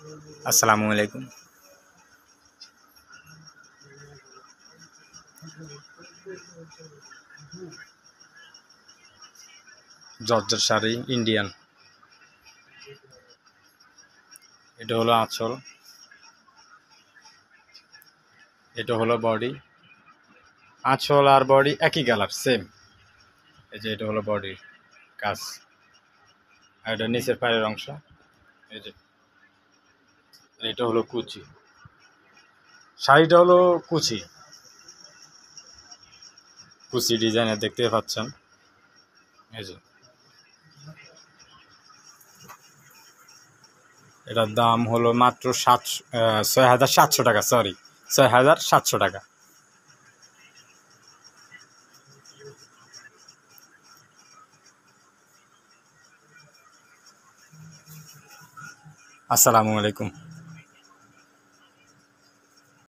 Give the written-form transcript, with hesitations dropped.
আসসালামু আলাইকুম। Georgette sari Indian, এটা হলো আঁচল, এটা হলো বডি। আঁচল আর বডি একই কালার, সেম। এই যে এটা হলো বডির কাজ, আর এটা নিচের পায়ের অংশ। এই যে এটা হলো কুচি, শাড়িটা হলো কুচি কুচি ডিজাইনের, দেখতে পাচ্ছেন। এই যে এটার দাম হলো মাত্র 6,700 টাকা, সরি 6,700 টাকা। আসসালামু আলাইকুম।